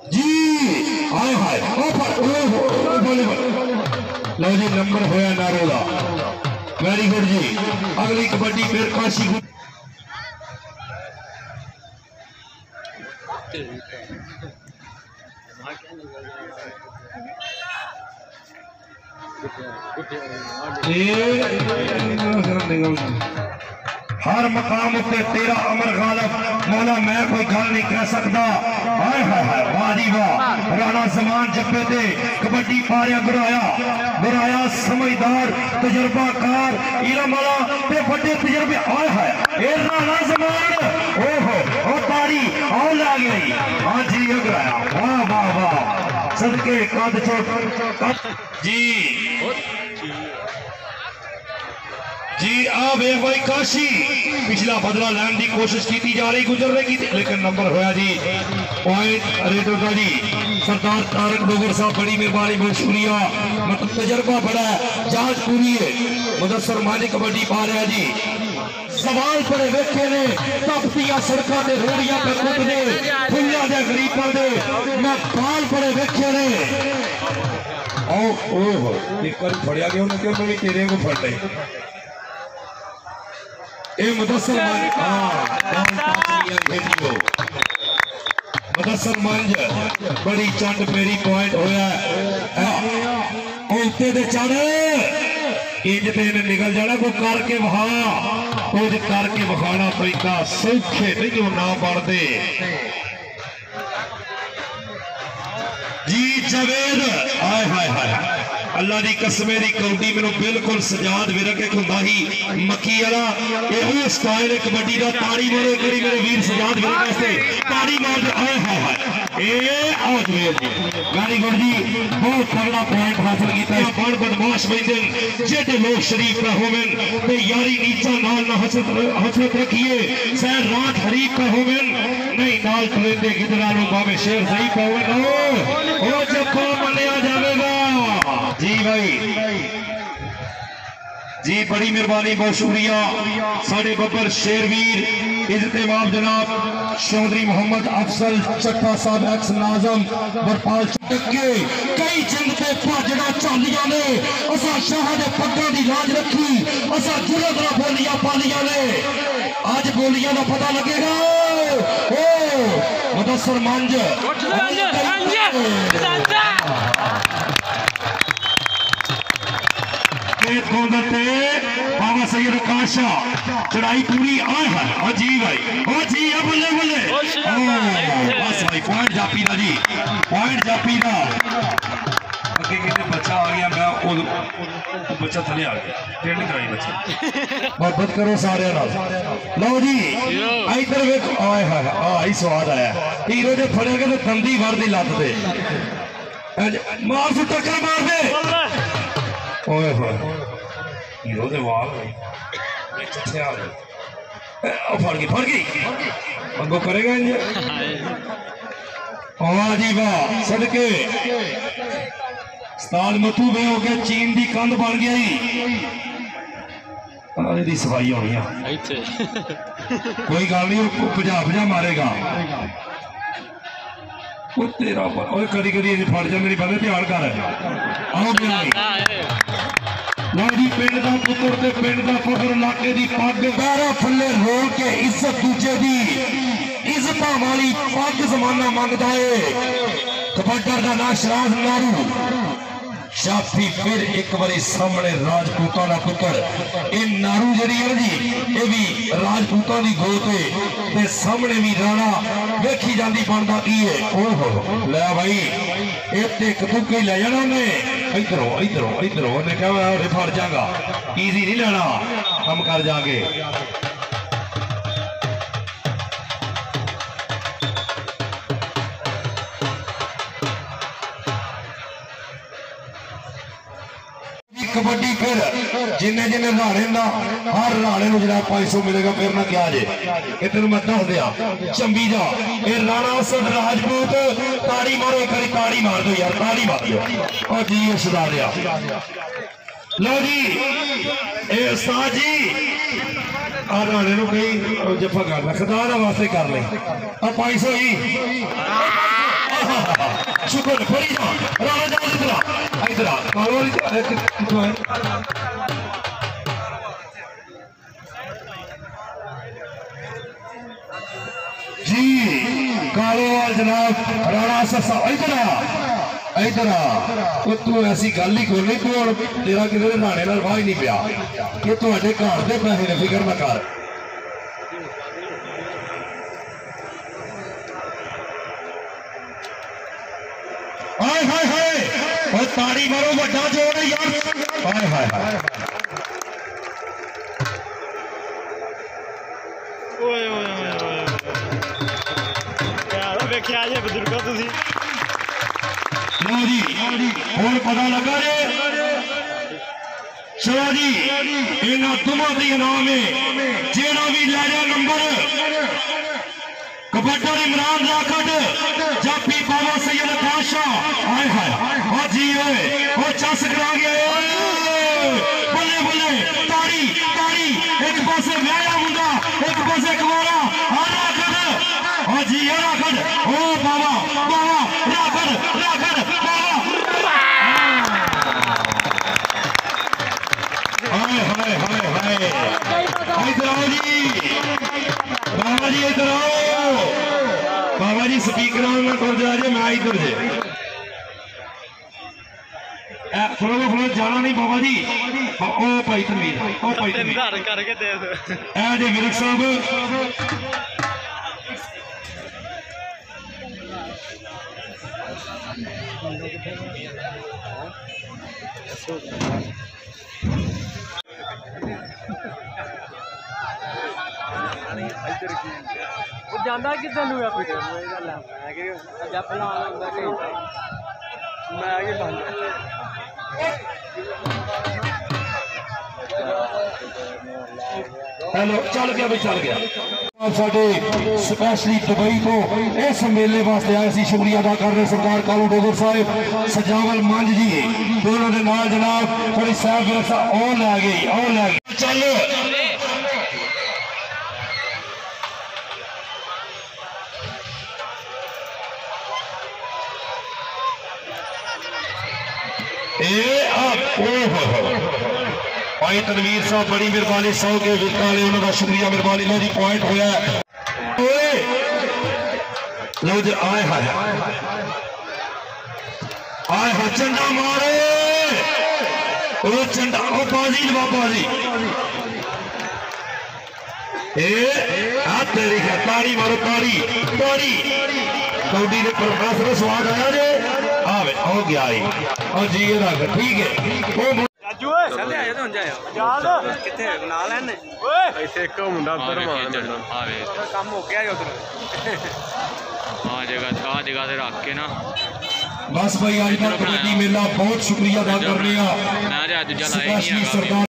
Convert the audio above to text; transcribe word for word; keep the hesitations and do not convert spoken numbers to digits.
जी आए हाय लो जी नंबर होया नारो का वेरी गुड जी। अगली कबड्डी फिर काशी हर मकाम उत्ते तेरा अमर गालिब मौला मैं कोई गल नहीं कह सकता। हाय हाय हाय वाह जी वाह राणा जमान जप्पे ते कबड्डी पारिया गुराया गुराया समझदार तजुर्बाकार इलम वाला ते बड़े तजुर्बे। हाय हाय ए राणा जमान ओहो ओ तारी आओ ला गई। हां जी गुराया वाह वाह वाह सदके कद चोट जी जी आ वे भाई काशी पिछला बदला लैन की कोशिश की जा रही गुजर रही की लेकिन नंबर होया जी पॉइंट रेडर का जी सरदार तारक डोगर साहब बड़ी मेहरबानी बहुत शुक्रिया मतलब तजर्बा बड़ा है जांच पूरी है मुदस्सर मानी कबड्डी पा रहा जी। सवाल पड़े वेखे ने तपतियां सड़कों से रोड़ियां पे कुटने फुल्ला दे गरीबां दे मैं बाल पड़े वेखे ने ओ ओहो एक बार फड़िया गया उन्हें क्यों मैं तेरे को फड़ ले ए मुदस्सर मान हां मुदस्सर मंज बड़ी चंड मेरी पॉइंट होया उत्ते दे चढ़ इंज ते निकल जाना को करके वहा कुछ करके वखाना पैदा सौखे नहीं ना बढ़ते जी। जवेद आय हाय हाय अल्लाह दी कसमे दी कौडी मेनू बिल्कुल सजाद विरक एक हुंदा ही मक्की वाला ए ओ स्टाइल कबड्डी दा ताड़ी मारो करी मेरे वीर सजाद विरक वास्ते ताड़ी मार दे। आय हाय हाय ए आओ जवेद जी वेरी गुड जी बहुत तगड़ा पॉइंट हासिल कीता है। बड़ बदमाश बंदे जेडे लोग शरीफ ना होवन ते यारी नीचा नाल ना हसरत हसरत रखिए सैर रात हरीफ का होवन नहीं नाल टरेंदे गिदरा नु बावे शेर सही पावन ओ ओ जब मनिया जावेगा जी भाई जी बड़ी मेहरबानी बहुत शुक्रिया साढ़े बब्बर शेरवीर इज्जत-ए-माब जनाब चौधरी मोहम्मद अफसल चट्टा साहब एक्स नाजम बरपाल के कई जिंदे भाजना चांदियां ने असा शाह दे पग्गां दी लाज रखी असा जुलदरा बोलियां पालियां ने आज बोलियां दा पता लगेगा ओ मुदस्सर मंज बाबा सैयद काशा चढ़ाई पूरी आए है ओ जी भाई ओ जी अब बोले बोले बस भाई पॉइंट जापी दा जी पॉइंट जापी दा अगे कितने बच्चा आ गया मैं ओ बच्चा थले आ गया ट्रेंड कराई बच्चा मोहब्बत करो सारे नाल लो जी इधर वेख आए है आ ही स्वाद आया हीरो जे फड़े गए तो दंदी वड़ दी लत दे मार से टक्कर मार दे ओए होए हीरो दे वाल भाई किथे आ गए ओ फड़ गई फड़ गई अंगो करेगा इंज वाह जी वाह सदके उस्ताद मथू वे हो गया चीन दी कंध बन गई दी सफाई होनी है कोई गल नहीं भजा भजा मारेगा तेरा कदी कदी फड़ जा मेरी बंदे ध्यान कर आओ लाड़ी पिंड का पुत्र ते पिंड का फखर इलाके की पग पैरों थले रोल के इज्जत दूजे दी इज्जत वाली पग जमाना मंगता है कबड्डर का ना शराज नारू शाफी फिर एक बारी सामने राजपूतों का पुत्र ये नारू जी है जी ये भी राजपूतों की गोत है ते सामने भी राणा देखी जाती बनता की है ओहो ले भाई एक तुके ले जाना उन्हें इधरों इधरों इधरों उन्हें क्या फड़ जागा इजी नहीं लेना हम कर जाके कबड्डी फिर जिन्ने जिन्ने राणे ना हर राणे को जरा पांच सौ मिलेगा फिर ना क्या जे ये तेन मैं दस दिया चंबी जा ये राणा असद राजपूत ताड़ी मारो करी ताड़ी मार दो यार ताड़ी मार दो और जी ये सुधा दिया लो जी ए उस्ताद जी आ राणे नु कई जफा कर खुदा दा वास्ते कर ले आ पांच सौ ही शुक्र फड़ी जा राणा जा इधर इधर कालोवाल कितों है जी कालोवाल जनाब राणा ससा इधर इधर तू ऐसी गल ही कोई नहीं तू तेरा किसी राणे नाल वाह ही नहीं पिया कि तुहाडे घर दे पैसे ने फिक्र ना कर हाय हाय हाय और ताड़ी मारो बड़ा जोर है यार हाय हाय हाय ओए ओए ओए यार देखिए आज बुजुर्गों तुसी लो जी हुण पता लगा रे चलो जी इन्हां दोवां दी इनाम है जेड़ा भी ले जा नंबर कबड्डा इमरान राखड़ जापी बाबा सैयद बादशाह हाय हाय ओ जी ओए ओ चस करा गया बल्ले बल्ले ताड़ी ताड़ी एक पासे व्याया मुंडा एक पासे कुवारा आ राखड़ ओ जी ओ राखड़ ओ बाबा बाबा राखड़ राखड़ बाबा हाय हाय हाय हाय इधर आओ जी बाबा जी इधर आओ बाबा जी स्पीकर में कर जा रहे मैं इधर जे थोड़ा थोड़ा जाना नहीं बाबा जी ओ भाई तनवीर ओ भाई तनवीर करके दे ए जे विरक साहब ਜਾਂਦਾ ਕਿੱਦਾਂ ਨੂੰ ਆ ਫਿਰ ਇਹ ਗੱਲ ਆ ਮੈਂ ਕਿ ਜੱਪ ਲਾਉਣ ਹੁੰਦਾ ਕਈ ਮੈਂ ਆ ਕੇ ਬੰਦ हेलो चल गया भाई चल गया साडे स्पेशली दुबई तो इस मेले वास्ते आए सी शुक्रिया अदा कर रहे सरदार कालू डोगर साहब सजावल मंज जी दोनों के नाल जनाब थोड़ी साहब ओ लै गई ओ लै गई चल भाई तनवीर साहब बड़ी मेहरबानी सौ के विकेट वाले उन्होंने शुक्रिया मेहरबानी लो जी पॉइंट होया लो जी आए हाय आए हाय चंडा मारे ओ चंडा ओ बाजी बाजी ए आ तेरी है ताड़ी मारो ताड़ी ताड़ी कौडी ने प्रोफेसर स्वाद आया जे आवे हो गया ही और जी ये रख ठीक है ओ राजू ओए चले आए तो जाए याद किथे बना लेने ओए ऐसे एक मुंडा उधर मार आवे काम हो गया उधर हां जगह आ जगह से रख के ना बस भाई आज का कबड्डी मेला बहुत शुक्रिया अदा कर रहे हैं मैं आज दूजा लाया नहीं